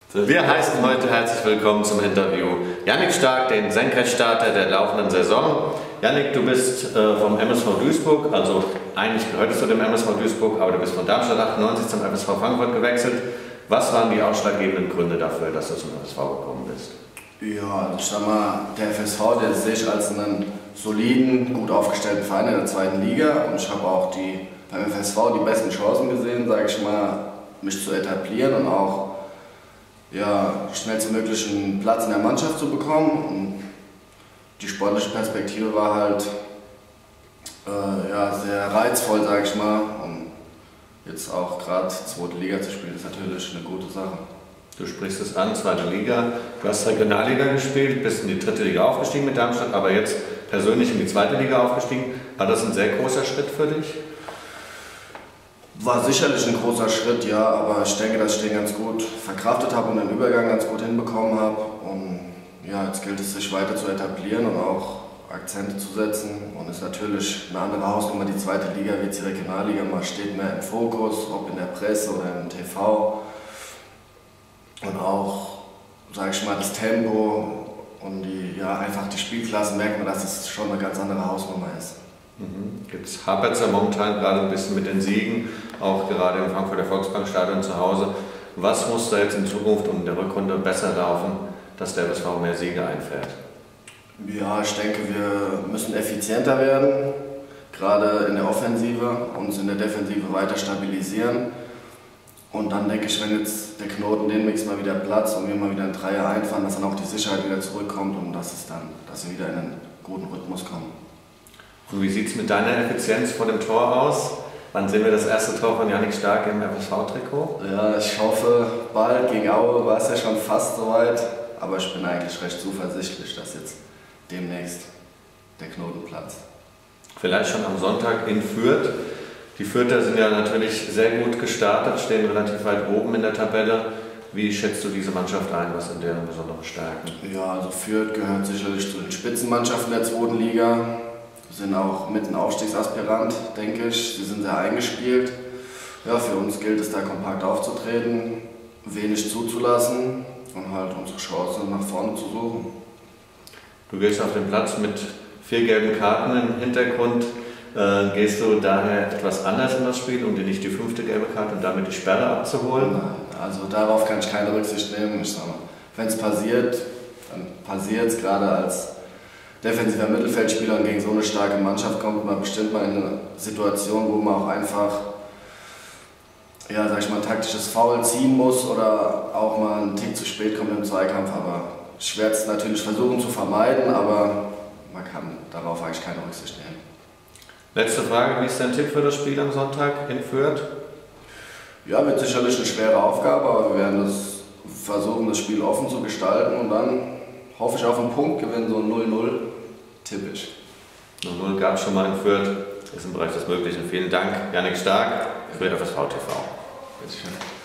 Wir heißen heute herzlich willkommen zum Interview Jannik Stark, den Senkrechtstarter der laufenden Saison. Jannik, du bist vom MSV Duisburg, also eigentlich gehörtest du dem MSV Duisburg, aber du bist von Darmstadt 98 zum FSV Frankfurt gewechselt. Was waren die ausschlaggebenden Gründe dafür, dass du zum FSV gekommen bist? Ja, ich sag mal, der FSV, der sehe ich als einen soliden, gut aufgestellten Verein in der zweiten Liga, und ich habe auch beim FSV die besten Chancen gesehen, sage ich mal, mich zu etablieren und auch schnellstmöglich einen Platz in der Mannschaft zu bekommen. Und die sportliche Perspektive war halt sehr reizvoll, sage ich mal. Und jetzt auch gerade zweite Liga zu spielen, ist natürlich eine gute Sache. Du sprichst es an, zweite Liga. Du hast Regionalliga gespielt, bist in die dritte Liga aufgestiegen mit Darmstadt, aber jetzt persönlich in die zweite Liga aufgestiegen. War das ein sehr großer Schritt für dich? War sicherlich ein großer Schritt, ja, aber ich denke, dass ich den ganz gut verkraftet habe und den Übergang ganz gut hinbekommen habe. Und ja, jetzt gilt es, sich weiter zu etablieren und auch Akzente zu setzen. Und ist natürlich eine andere Hausnummer, die zweite Liga wie die Regionalliga. Man steht mehr im Fokus, ob in der Presse oder im TV. Und auch, sage ich mal, das Tempo und einfach die Spielklasse merkt man, dass es schon eine ganz andere Hausnummer ist. Jetzt hapert es ja momentan gerade ein bisschen mit den Siegen, auch gerade im Frankfurter Volksbankstadion zu Hause. Was muss da jetzt in Zukunft und in der Rückrunde besser laufen, dass der FSV mehr Siege einfährt? Ja, ich denke, wir müssen effizienter werden, gerade in der Offensive, uns in der Defensive weiter stabilisieren. Und dann denke ich, wenn jetzt der Knoten demnächst mal wieder platzt und wir mal wieder einen Dreier einfahren, dass dann auch die Sicherheit wieder zurückkommt und dass wir wieder in einen guten Rhythmus kommen. Und wie sieht es mit deiner Effizienz vor dem Tor aus? Wann sehen wir das erste Tor von Jannik Stark im FSV-Trikot? Ja, ich hoffe bald. Gegen Aue war es ja schon fast soweit. Aber ich bin eigentlich recht zuversichtlich, dass jetzt demnächst der Knoten platzt. Vielleicht schon am Sonntag in Fürth. Die Fürther sind ja natürlich sehr gut gestartet, stehen relativ weit oben in der Tabelle. Wie schätzt du diese Mannschaft ein? Was sind deren besondere Stärken? Ja, also Fürth gehört sicherlich zu den Spitzenmannschaften der zweiten Liga. Sind auch mit ein Aufstiegsaspirant, denke ich. Sie sind sehr eingespielt. Ja, für uns gilt es, da kompakt aufzutreten, wenig zuzulassen und halt unsere Chance nach vorne zu suchen. Du gehst auf den Platz mit 4 gelben Karten im Hintergrund. Gehst du daher etwas anders in das Spiel, um dir nicht die 5. gelbe Karte und damit die Sperre abzuholen? Nein, also darauf kann ich keine Rücksicht nehmen. Ich sag mal, wenn es passiert, dann passiert es. Gerade als defensiver Mittelfeldspieler und gegen so eine starke Mannschaft kommt man bestimmt mal in eine Situation, wo man auch einfach ein taktisches Foul ziehen muss oder auch mal einen Tick zu spät kommt im Zweikampf. Aber ich werde es natürlich versuchen zu vermeiden, aber man kann darauf eigentlich keine Rücksicht nehmen. Letzte Frage, wie ist dein Tipp für das Spiel am Sonntag in Fürth? Ja, wird sicherlich eine schwere Aufgabe, aber wir werden versuchen, das Spiel offen zu gestalten und dann hoffe ich auf einen Punktgewinn, so 0-0 typisch. 0-0 gab es schon mal in Fürth, ist im Bereich des Möglichen. Vielen Dank, Jannik Stark, für FSV TV. Bitte schön.